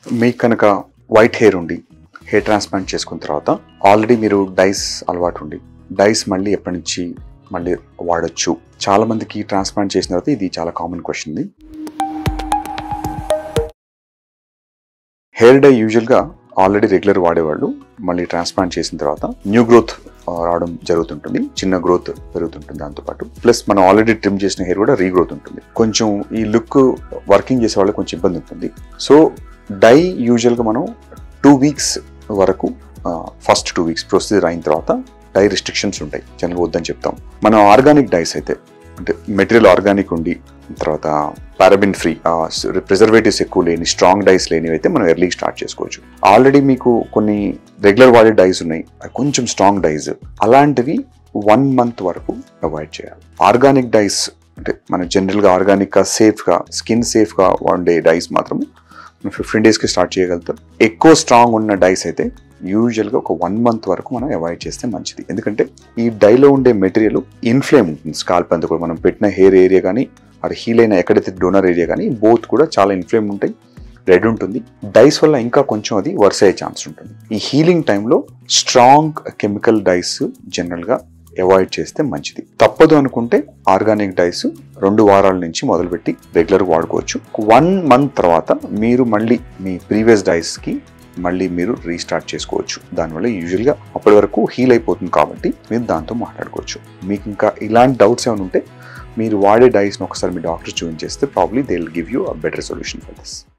మీకు కనుక white hair ఉండి హెయిర్ ట్రాన్స్ప్లాంట్ చేసుకున్న తర్వాత ఆల్రెడీ మీరు డైస్ అలవాటు ఉండి డైస్ మళ్ళీ ఎప్పటి నుంచి మళ్ళీ వాడచ్చు. చాలా మందికి ట్రాన్స్ప్లాంట్ చేసిన తర్వాత ఇది చాలా కామన్ క్వశ్చన్. ఇది హెయిర్ డై యూజువల్గా ఆల్రెడీ రెగ్యులర్ వాడేవాళ్ళు మళ్ళీ ట్రాన్స్ప్లాంట్ చేసిన తర్వాత న్యూ గ్రోత్ రావడం జరుగుతుంటుంది, చిన్న గ్రోత్ పెరుగుతుంటుంది. దాంతోపాటు ప్లస్ మనం ఆల్రెడీ ట్రిమ్ చేసిన హెయిర్ కూడా రీగ్రోత్ ఉంటుంది. కొంచెం ఈ లుక్ వర్కింగ్ చేసే వాళ్ళకి కొంచెం ఇబ్బంది ఉంటుంది. సో డై యూజువల్గా మనం 2 వీక్స్ వరకు, ఫస్ట్ 2 వీక్స్ ప్రొసీజర్ అయిన తర్వాత డై రిస్ట్రిక్షన్స్ ఉంటాయి, జనరల్గా వద్దని చెప్తాం. మనం ఆర్గానిక్ డైస్ అయితే అంటే మెటీరియల్ ఆర్గానిక్ ఉండి తర్వాత పారాబిన్ ఫ్రీ, ప్రిజర్వేటివ్స్ ఎక్కువ లేని స్ట్రాంగ్ డైస్ లేనివి అయితే మనం ఎర్లీ స్టార్ట్ చేసుకోవచ్చు. ఆల్రెడీ మీకు కొన్ని రెగ్యులర్ వాడే డైస్ ఉన్నాయి, కొంచెం స్ట్రాంగ్ డైస్, అలాంటివి 1 మంత్ వరకు అవాయిడ్ చేయాలి. ఆర్గానిక్ డైస్ అంటే మన జనరల్గా ఆర్గానిక్గా సేఫ్గా స్కిన్ సేఫ్గా వాడే డైస్ మాత్రం 15 డేస్కి స్టార్ట్ చేయగలుగుతాం. ఎక్కువ స్ట్రాంగ్ ఉన్న డైస్ అయితే యూజువల్గా ఒక 1 మంత్ వరకు మనం అవాయిడ్ చేస్తే మంచిది. ఎందుకంటే ఈ డైలో ఉండే మెటీరియల్ ఇన్ఫ్లేమ్ ఉంటుంది. స్కాల్ప్ అంతా కూడా మనం పెట్టిన హెయిర్ ఏరియా కానీ అది హీల్ అయిన ఎక్కడైతే డోనర్ ఏరియా కానీ బోత్ కూడా చాలా ఇన్ఫ్లేమ్ ఉంటాయి, రెడ్ ఉంటుంది. డైస్ వల్ల ఇంకా కొంచెం అది వర్స్ అయ్యే ఛాన్స్ ఉంటుంది. ఈ హీలింగ్ టైంలో స్ట్రాంగ్ కెమికల్ డైస్ జనరల్గా అవాయిడ్ చేస్తే మంచిది. తప్పదు అనుకుంటే ఆర్గానిక్ డైస్ 2 వారాల నుంచి మొదలుపెట్టి రెగ్యులర్ వాడుకోవచ్చు. 1 మంత్ తర్వాత మీరు మళ్ళీ మీ ప్రీవియస్ డైస్కి మళ్ళీ మీరు రీస్టార్ట్ చేసుకోవచ్చు. దానివల్ల యూజువల్గా అప్పటి వరకు హీల్ అయిపోతుంది కాబట్టి మీరు దాంతో మాట్లాడుకోవచ్చు. మీకు ఇంకా ఇలాంటి డౌట్స్ ఏమైనా ఉంటే మీరు వాడే డైస్ని ఒకసారి మీ డాక్టర్ చూపించేస్తే probably they will give you a better solution for this.